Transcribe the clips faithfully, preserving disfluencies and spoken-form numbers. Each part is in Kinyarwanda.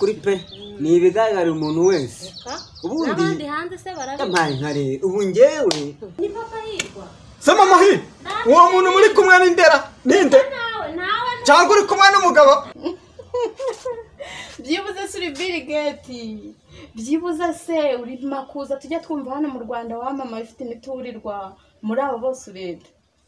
nukuri pe ni ibigaragara umuntu wese ubundi nabandi hanze se barabi yampaye nkare ubu ngewe ni papa yirwa Sama mahi uwo muntu muri kumwe n'indera ninde nawe nawe cyangwa uri kumwe n'umugabo byibuze suri Bill Gates byibuze se uri makuza tujya twumva hano mu Rwanda wa mama ifite imiturirwa muri abo bose urede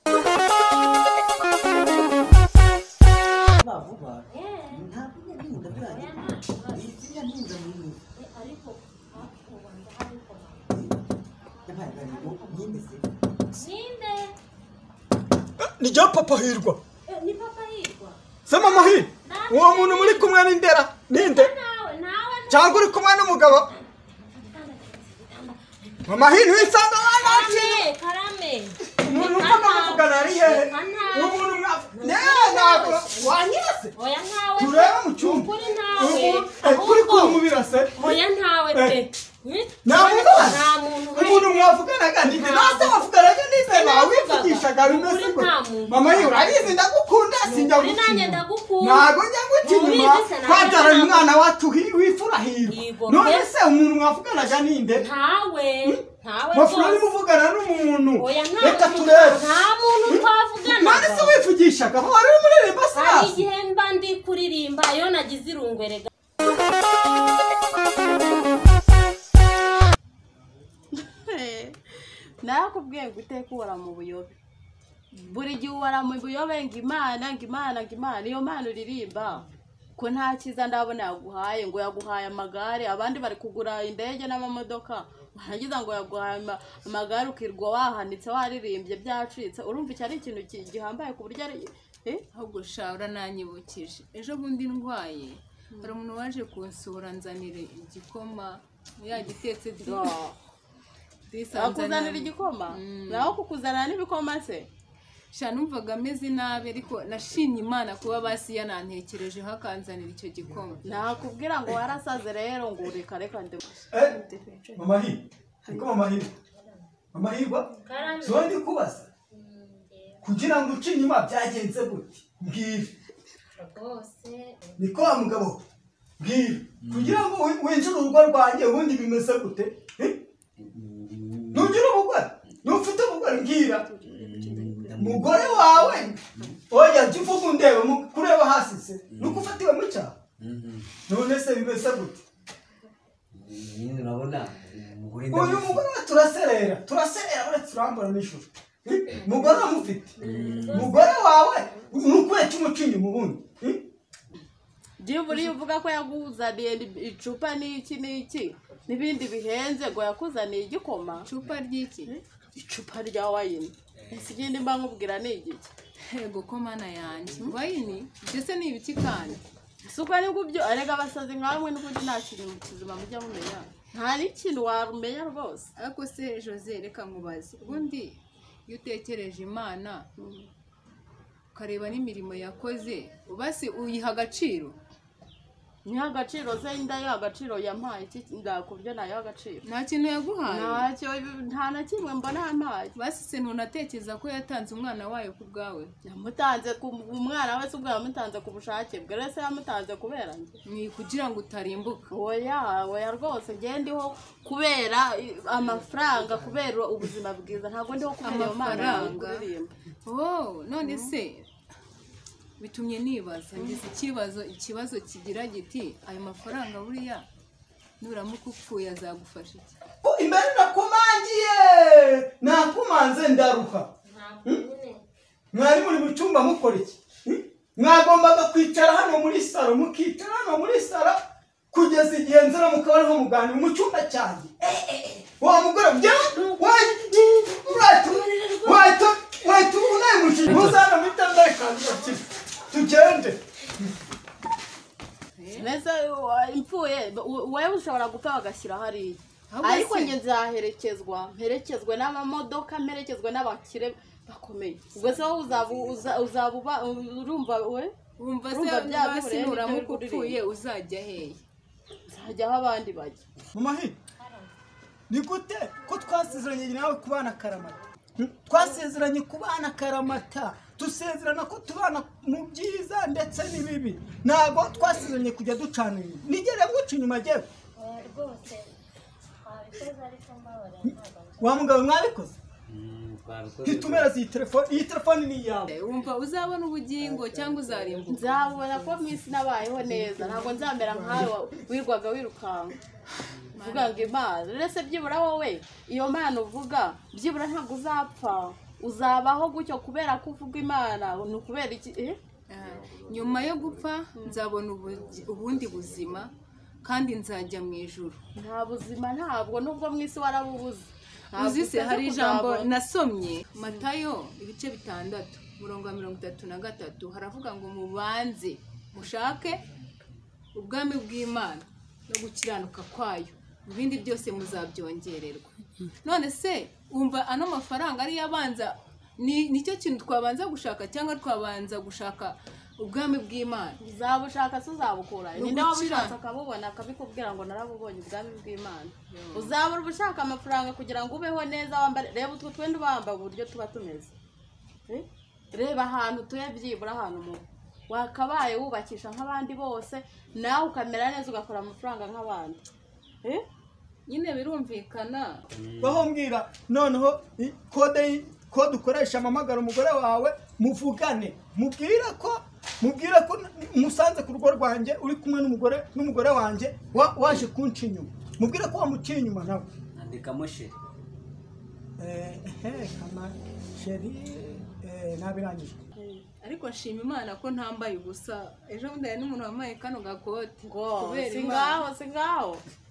bavuga ntabwo nyinda bwari ifite nyinda muri ariko akubanda ariko yampaye nkare ninde se ninde ni jya papa hirwa ni papa yirwa Sama mahi uwo muntu muri kumwe n'indera ninde nawe nawe cyangwa uri kumwe n'umugabo mama hino wisanga karame karame umuntu uvuga muvugana ari hehe uwo muntu mwafu ntabwo wanyirase oya ntawe tureba mu cyumba kuri nawe kuri kumubirase oya ntawe pe nta muntu nta muntu umuntu mwavuganaga ninde nase wavuganaga ninde nawe wivugishaga bimeze ngo mama hino urabizi ndagukunda sinjya kuri nanjye ndagukunda ntago njya gukinyuma kwatara umwana wacu wifura hirwa none se umuntu mwavuganaga ninde ntawe ntawe mafura ni muvugana n'umuntu oya nta reka turebe nta muntu twavugana none se wivugishaga wari umuririmba hari sasa igihe mba ndi kuririmba iyo nagize irungwerega nakubwiye ngo uteke ubora mu buyobe buri gihe ubora mu buyobe ngo imana ngo imana ngo imana iyo mana uririmba ko nta cyiza ndabona yaguhaye ngo yaguhaye amagare abandi bari kugura indege n'amamodoka warangiza ngo yaguhaye amagare ukirwa wahanitse waririmbye byacitse urumva icyo ari ikintu gihambaye ku buryo ari ahubwo shawura nanyibukije ejo bundi ndwaye hari umuntu waje kunsura nzanire igikoma yagitetse akuzanira igikoma naho kukuzanira n'ibikoma se sha numvaga ameze nabi ariko nashimye Imana kuba basi yanantekerejeho akanzanira icyo gikoma nakubwira ngo warasaze rero ngo reka reka ndi mama hi ariko mama hi mama hi ba so ndi kubaza kugira ngo uci nyuma byagenze gute mbwira rwose niko wa mugabo mbwira kugira ngo winjire urugo rwanjye ubundi bimeze gute nugira umugore nufite umugore mbwira mugore wawe oya jivuga undebe kureba hasi se nuko ufatiwe mu cyaha none se bimeze gute nyine urabona umugore uyu mugore turaserera turaserera uretse turambura n'ishuri mugore amufite mugore wawe nukuye cy'umucinyi mu bundi Jiburi uvuga ko yaguzaniye icupa n'iki n'iki n'ibindi bihenze ngo yakuzaniye igikoma icupa ry'iki icupa rya wayini ikindi mba nkubwira ni igiki yego ko mana yanjye wayini ndetse ni ibiki kandi suko ari ngubyo arega abasazi nkamwe n'ubundi nta kintu mu kizima mujya mumenya nta n'ikintu warumenya rwose ariko se Jose reka nkubaze ubundi iyo utekereje Imana ukareba n'imirimo yakoze basi uyiha agaciro niha agaciro se indayo agaciro yampaye iki ndakubyo nayo agaciro nta kintu yaguhaye ntacyo nta na kimwe mbona yampaye basi se ntunatekereza ko yatanze umwana wayo ku bwawe yamutanze ku umwana wese ubwo yamutanze ku bushake bwe rese yamutanze kubera njye ni kugira ngo utarimbuka oya oya rwose ngiye ndiho kubera amafaranga kubera ubuzima bwiza ntabwo ndiho kubera amafaranga oh none se bitumye nibaza ngize ikibazo ikibazo kigira giti ayo mafaranga buriya nuramuka upfuye azagufasha iki imbere nakumangiye nakumanze ndaruka mwari muri mu cyumba mukora iki mwagombaga kwicara hano muri salo mukicara hano muri salo kugeza igihe nzara mukabariho muganira mu cyumba cyanjye wa mugore bya wait wait wait unaye mushi muzana mitanda kandi tugende neza impfuye wewe ushobora gupfa bagashyira hariya ariko njye nzaherekezwa mperekezwe n'amamodoka mperekezwe n'abakire bakomeye ubwo se wowe uzaba urumva we wumva se basi nuramuka upfuye uzajya hehe uzajya aho abandi bajya mama he ni gute ko twasezeranye nawe kubana karamata twasezeranye kubana karamata tusezerana ko tubana mu byiza ndetse n'ibibi ntabwo twasezeranye kujya ducana inyuma nigere guca inyuma jewe rwose twabikoze ariko mbabare wa mugabo mwabikoze ntitumera iyi telefone iyi telefone ni iyawe wumva uzabona ubugingo cyangwa uzarimbuka nzabona ko mwisi nabayeho neza ntabwo nzamera nkawe wirwaga wirukanka uvuga ngo imana uretse byibura wowe iyo mana uvuga byibura ntabwo uzapfa uzabaho gutyo kubera ko uvuga imana ni ukubera iki nyuma yo gupfa nzabona ubundi buzima kandi nzajya mu ijuru nta buzima ntabwo nubwo mwisi warabubuze uzi se hari ijambo nasomye Matayo ibice bitandatu umurongo wa mirongo itatu na gatatu haravuga ngo mubanze mushake ubwami bw'Imana no gukiranuka kwayo ibindi byose muzabyongererwa none se umva ano mafaranga ari yabanza ni nicyo kintu twabanza gushaka cyangwa twabanza gushaka ubwami bw'Imana uzabushaka se uzabukura ninde wabushatse akabubona akabikubwira ngo narabubonye ubwami bw'Imana uzabura ubushaka amafaranga kugira ngo ubeho neza wambare reba utwo twenda ubamba uburyo tuba tumeze reba ahantu tuye byibura ahantu mu wakabaye wubakisha nk'abandi bose nawe ukamera neza ugakora amafaranga nk'abandi nyine birumvikana baho mbwira noneho kode kode ukoresha amamagara umugore wawe muvugane mubwira ko mubwira ko musanze ku rugo rwanjye uri kumwe n'umugore n'umugore wanjye waje kunca inyuma mubwira ko wamuciye inyuma nawe andikamo sheri eh eh kama sheri eh nabirangije ariko nshima Imana ko ntambaye ubusa ejo bundi hari n'umuntu wambaye kano gakoti ngo singaho singaho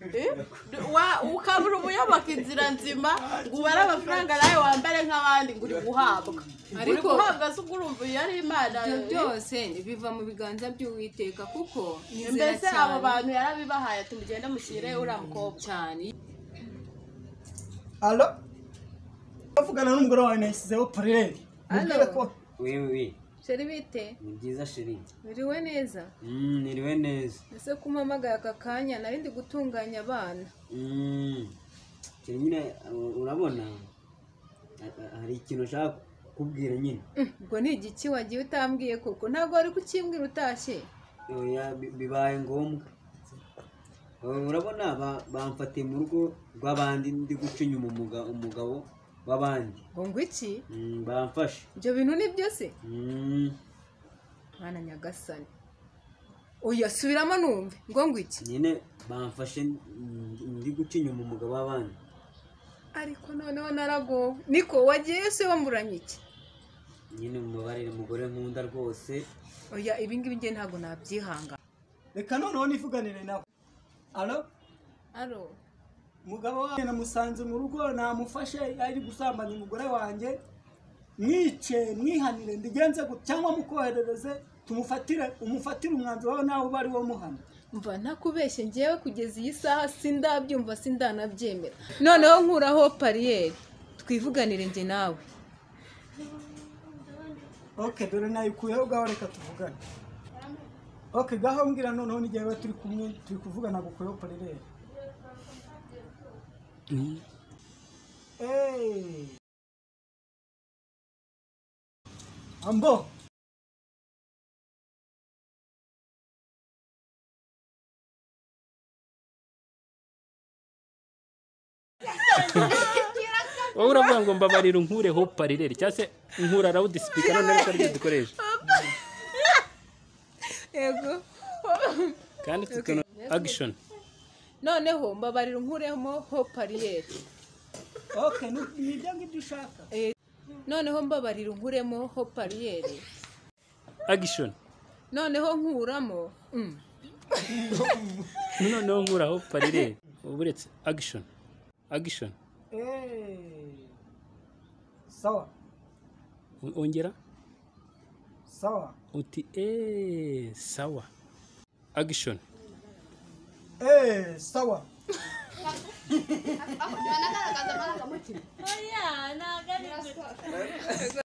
wa ukabura umuyoboka inzira nzima ngo ubare amafaranga nawe wambare nk'abandi ngo uri guhabwa ariko guhabwa se urumva iyo ari Imana byose biva mu biganza by'Uwiteka kuko mbese abo bantu yarabibahaye ati mugende mushyire uriya mukobwa cyane allo bavugana n'umugore wawe nashyizeho parere mubwire ko wewe sheri bite ni byiza sheri biriwe neza mm niriwe neza ese kumpamagaye aka kanya nari ndi gutunganya abana mm sheri nyine urabona hari ikintu ushaka kubwira nyine ubwo ni igiki wagiye utambwiye koko ntabwo wari kukimbwira utashye oya bibaye ngombwa urabona bamfatiye mu rugo rw'abandi ndi guca inyuma umugabo w'abandi ngo ngo iki bamfashe ibyo bintu ni byose mwana nyagasani oya subiramo numve ngo ngo iki nyine bamfashe ndi guca inyuma umugabo w'abandi ariko noneho naragowe niko wagiye se wamburanye iki nyine mubabarire umugore nkunda rwose oya ibi ngibi ngiye ntabwo nabyihanga reka noneho nivuganire nawe allo allo umugabo wawe namusanze mu rugo namufashe ari gusambanya umugore wanjye mwice mwihanire ndigenze cyangwa mukoherereze tumufatire umufatire umwanzuro wawe nawe bari wo muhana mva ntakubeshye ngewe kugeza iyi saha sindabyumva sindanabyemera noneho nkuraho pariyeri twivuganire njye nawe okay dore nayikuyeho gaho reka tuvugane okay gaho mbwira noneho n'igihe turi kumwe turi kuvugana gukuyeho pariyeri Hey. Ambo. wowe uravuga ngo mbabarira unkureho parireri cyangwa se nkura rawudi sipika none ariko aribyo dukoresha yego kandi tukana agishoni noneho mbabarira unkuremo ho pariyeri okay ni ibyo ngibyo ushaka noneho mbabarira unkuremo ho pariyeri agishoni noneho nkuramo noneho nkuraho parireri uburetse agishoni agishoni sawa ongera sawa uti eee sawa agishoni eee sawa oya ntabwo ari